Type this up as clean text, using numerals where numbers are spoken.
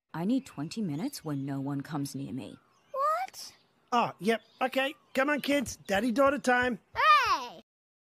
I need 20 minutes when no one comes near me. What? Oh, yep. Okay. Come on, kids. Daddy-daughter time.